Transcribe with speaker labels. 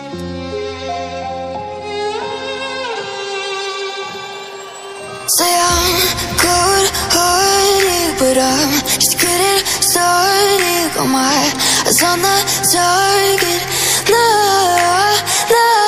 Speaker 1: Say I'm good-hearted, but I'm just getting started. Got my eyes on the target. Nah, nah.